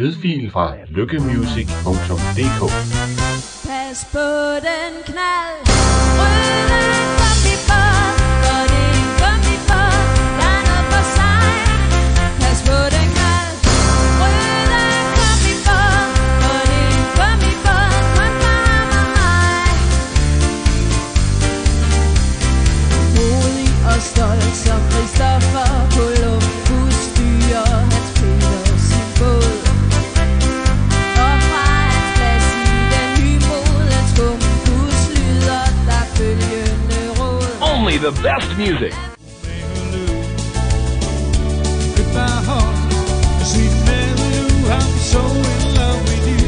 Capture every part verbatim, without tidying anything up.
lydfil fra lykkemusic punktum d k. Pas på den knald, røde gummibåd, for det er en gummibåd, der er noget for sig. Pas på den knald, røde gummibåd, for det er en gummibåd, kun for ham og mig. Modig og stolt som Christoffer Columbus styrer Hans Peter sin båd. Og fra hans plads i den nymodens skumkus lyder der følgende råd. Only the best music. Goodbye heart, sweet Mary Lou, I'm so in love with you.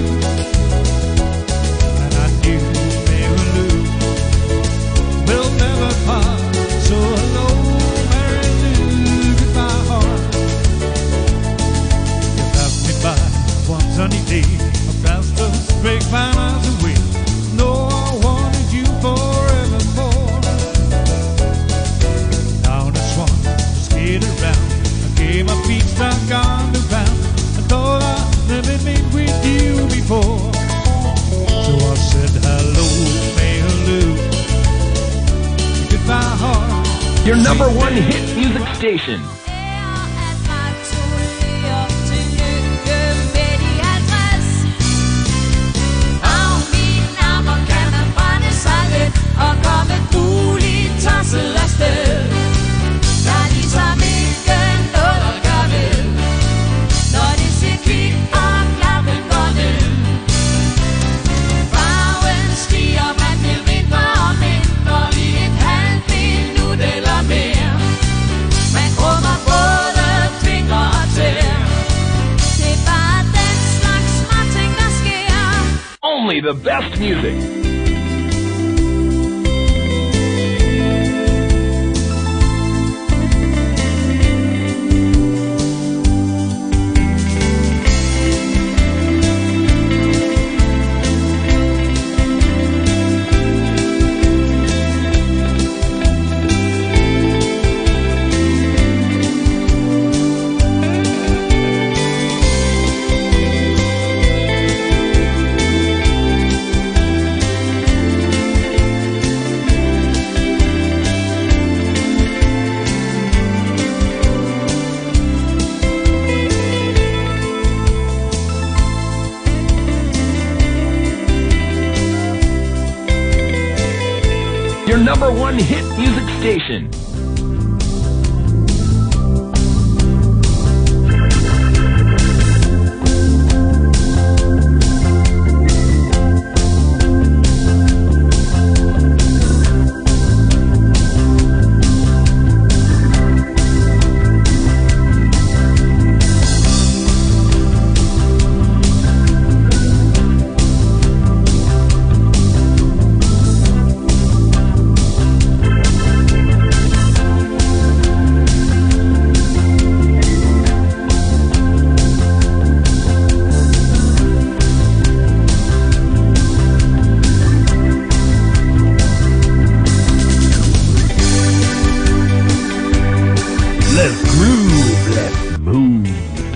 And I knew Mary Lou will never part. So hello Mary Lou, goodbye heart. You left me by one sunny day across those big miles away. No, I wanted you forevermore. Down the swan, skate around. I gave my feet stuck on the ground. I thought I'd never been with you before. So I said hello Mary Lou, goodbye heart. Your number one hit music station. Og komme roligt tosset afsted. Der er ligesom ikke noget at gøre ved, når det ser kvik og klappen går ned. Farven stiger, man bliver mindre og mindre i et halvt minut eller mere. Man krummer både fingre og tæer. Det er bare den slags småting, der sker. Only the best music. Your number one hit music station. Let's groove, let's move.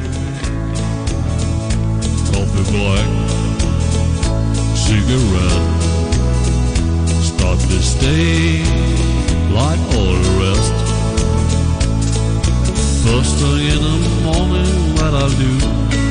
Coffee black, cigarette, start this day like all the rest. First thing in the morning, what I'll do